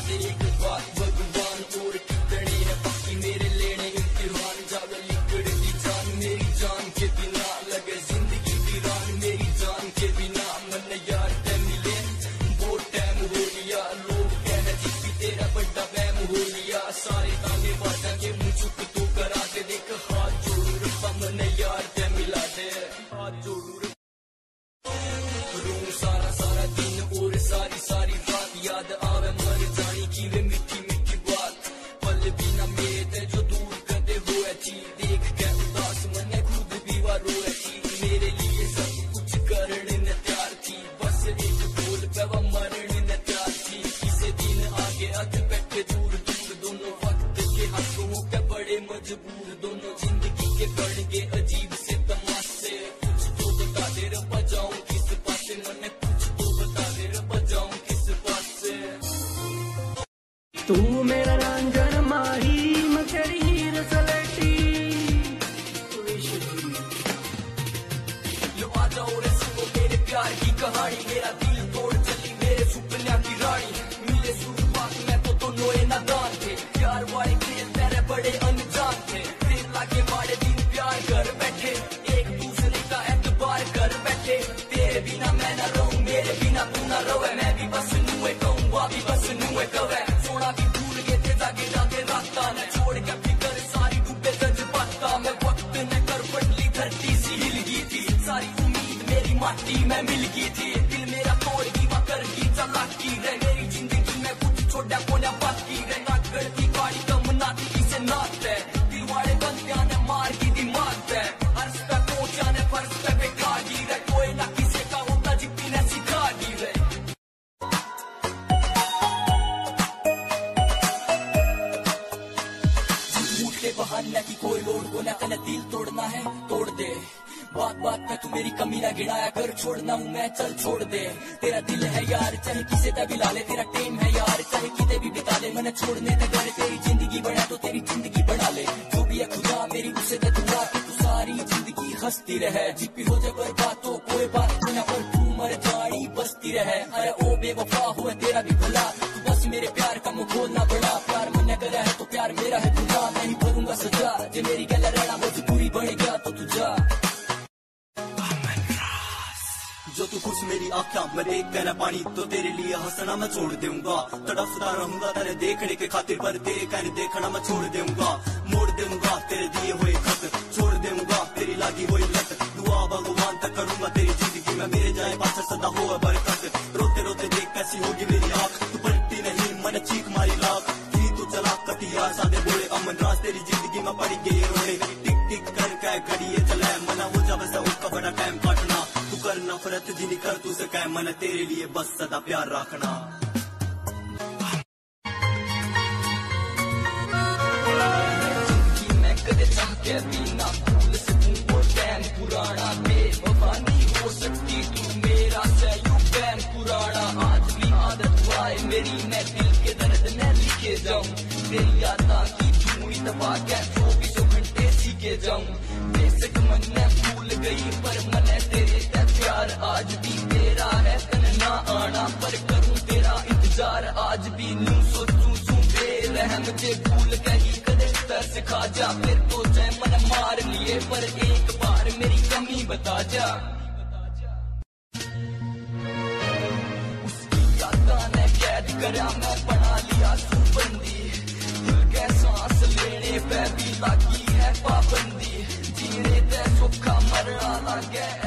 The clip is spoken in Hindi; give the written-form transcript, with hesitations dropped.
दे एक बात भगवान और कितने है पक्की मेरे लेने इम्तिहान जागर लिकड़ दी जान मेरी जान के बिना लगे जिंदगी वीरान मेरी जान के बिना मन यार ते मिले वो टाइम हो लिया लोग कहना जी तेरा बड़ा बैम हो लिया सारे ताने बाजा के मुंह चुप तो करा दे देख हाथ जोड़ू रब्बा मन यार ते मिला दे हाथ जोड़ू रूम सारा सारा दिन और सारी सारी रात याद आवे मर जानी की वे मीठी मीठी बात पल बिना मेरे जो दूर करते हुए थी देख के उदास मन खुद भी रोए थी मेरे लिए सब कुछ करने न तैयार थी बस एक बोल पे वो मरने न तैयार थी किसी दिन आगे अध बैठे दूर दूर दोनों वक्त के हाथों के बड़े मजबूर दोनों जिंदगी के बढ़ गए अजीब से तमाशे कुछ तो बता दे रब्बा जाऊं किस पासे मन कुछ तो बता दे रब्बा जाऊं किस पासे तू मेरा रंजन माही मैं तेरी हीर सलेटी लो आ जाओ रे सुनो मेरे प्यार की कहानी मेरा दिल तोड़ चली मेरे सपनों की रानी मिले शुरुआत में तो दोनों नादान थे प्यार वाले खेल तेरे बड़े अनजान थे फिर लागे माड़े दिन प्यार कर बैठे एक दूसरे का एतबार कर बैठे तेरे बिना मैं ना रहूं मेरे बिना तू ना रहे मैं भी बस नुए कहूं वो भी बस नुए कहे सोना भी भूल गए थे जागे जागे रास्ता ने छोड़ के फिकर सारी डूबे जज्बाता मैं वक्त ने कर पटली धरती सी हिल गई थी सारी उम्मीद मेरी माटी में मिल गई थी दिल मेरा तोड़ की वकर की चलाकी रह मेरी जिंदगी में कुछ छोटा कोना बाकी रह नागड़ की गाड़ी कम नाती किसे नात है दिल वाले बंदियां ने मार की दिमाग है अर्श पे पहुंचा ने फर्श पे बैठा दी रह कोई ना किसी का होता जितनी ने सिखा दी रह बहाना की कोई लोड को ना कने दिल तोड़ना है तोड़ दे बात बात में तू मेरी कमी ना गिनाया कर छोड़ना हूँ मैं चल छोड़ दे तेरा दिल है यार चाहे किसे ते भी ला ले तेरा टेम है यार चाहे किते भी बिता ले मैंने छोड़ने ते घर तेरी जिंदगी बना तो तेरी जिंदगी बना ले जो भी है खुदा मेरी उसे ते दुआ कि तू सारी जिंदगी हंसती रहे जिप्पी हो जाए बर्बाद तो कोई बात ना पर तू मर जानी बसती रहे अरे ओ बेवफा हुआ तेरा भी भला तू बस मेरे प्यार का मुंह खोलना बड़ा प्यार मन करा है तो प्यार मेरा है खुदा मैं ही भरूंगा सजा जे मेरी गल रहना मजबूरी बन गया तो तू जा जो तू खुश मेरी आँखा मैं देख कर पानी तो तेरे लिए हंसना मैं छोड़ दूंगा तड़फता रहूंगा तेरे देखने के खातिर पर तेरे कहने देखना मैं छोड़ दूंगा मोड़ दूंगा तेरे दिए हुए खत छोड़ दूंगा तेरी लागी हुई लत दुआ भगवान तक करूंगा तेरी जिंदगी में मेरे जाए पास सदा हो बरकत रोते रोते देख कैसी होगी मेरी आँख तू पलटी नहीं मन चीख मारी लाख की तू चला कतिया सादे बोले अमन राज तेरी जिंदगी में पड़ी गई रोने टिक टिक कर क्या घड़िए चलाए मना हो जा वैसा उसका बड़ा टाइम काटना कर नफरत जिनी कर तू से कह मन तेरे लिए बस सदा प्यार रखना मैं कदे चाह के बिना भूल सकूं वो टाइम पुराना बेवफा नहीं हो सकती तू मेरा सयूं टाइम पुराना आज भी आदत आए मेरी मैं दिल के दर्द में लिखे जाऊं तेरी यादा की धूड़ी दबा के 24 घंटे सीखे जाऊं बेशक मन में भूल गई पर मन तेरे प्यार आज भी तेरा है तन ना आना पर करूं तेरा इंतजार आज भी नू सोचूं सू बेरहम जे भूल गई कदे तरस खा जा फिर तो चाहे मन मार लिए पर एक बार मेरी कमी बता जा उसकी यादा ने कैद करा मैं बना लिया सूबंदी दिल के सांस लेने पे भी लगी है पाबंदी जीने ते सुखा मरना लगे